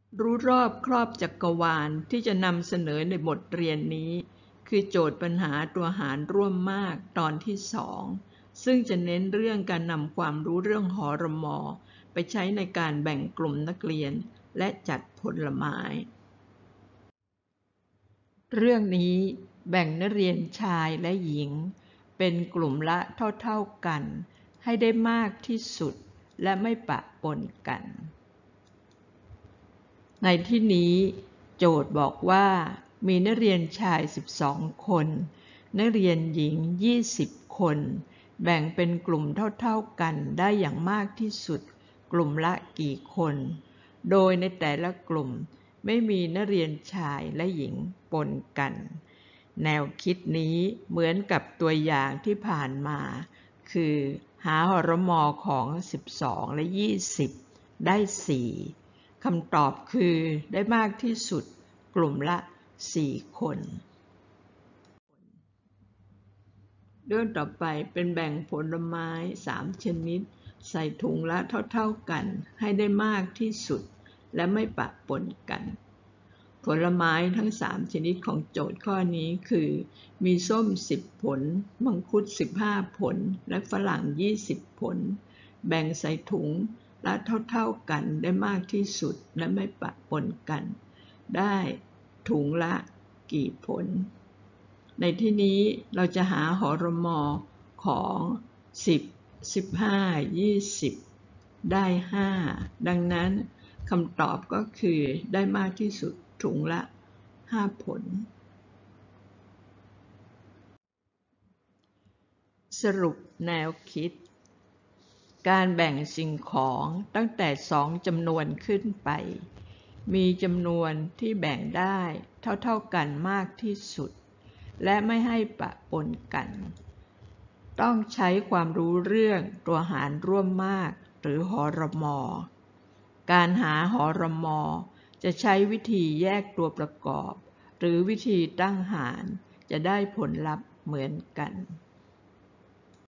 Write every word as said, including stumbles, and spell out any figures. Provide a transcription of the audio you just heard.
รู้รอบครอบจักรวาลที่จะนำเสนอในบทเรียนนี้คือโจทย์ปัญหาตัวหารร่วมมากตอนที่สองซึ่งจะเน้นเรื่องการนำความรู้เรื่องหรม.ไปใช้ในการแบ่งกลุ่มนักเรียนและจัดผลไม้เรื่องนี้แบ่งนักเรียนชายและหญิงเป็นกลุ่มละเท่าๆกันให้ได้มากที่สุดและไม่ปะปนกันในที่นี้โจทย์บอกว่ามีนักเรียนชายสิบสองคนนักเรียนหญิงยี่สิบคนแบ่งเป็นกลุ่มเท่าๆกันได้อย่างมากที่สุดกลุ่มละกี่คนโดยในแต่ละกลุ่มไม่มีนักเรียนชายและหญิงปนกันแนวคิดนี้เหมือนกับตัวอย่างที่ผ่านมาคือหาหรม.ของสิบสองและยี่สิบได้สี่คำตอบคือได้มากที่สุดกลุ่มละสี่คนเรื่องต่อไปเป็นแบ่งผลไม้สามชนิดใส่ถุงละเท่าๆกันให้ได้มากที่สุดและไม่ปะปนกันผลไม้ทั้งสามชนิดของโจทย์ข้อนี้คือมีส้มสิบผลมังคุดสิบห้าผลและฝรั่งยี่สิบผลแบ่งใส่ถุงละเท่าๆกันได้มากที่สุดและไม่ปะปนกันได้ถุงละกี่ผลในที่นี้เราจะหาหรม.ของสิบ สิบห้า ยี่สิบได้ห้าดังนั้นคำตอบก็คือได้มากที่สุดถุงละห้าผลสรุปแนวคิดการแบ่งสิ่งของตั้งแต่สองจำนวนขึ้นไปมีจำนวนที่แบ่งได้เท่าๆกันมากที่สุดและไม่ให้ปะปนกันต้องใช้ความรู้เรื่องตัวหารร่วมมากหรือหรม.การหาหรม.จะใช้วิธีแยกตัวประกอบหรือวิธีตั้งหารจะได้ผลลัพธ์เหมือนกัน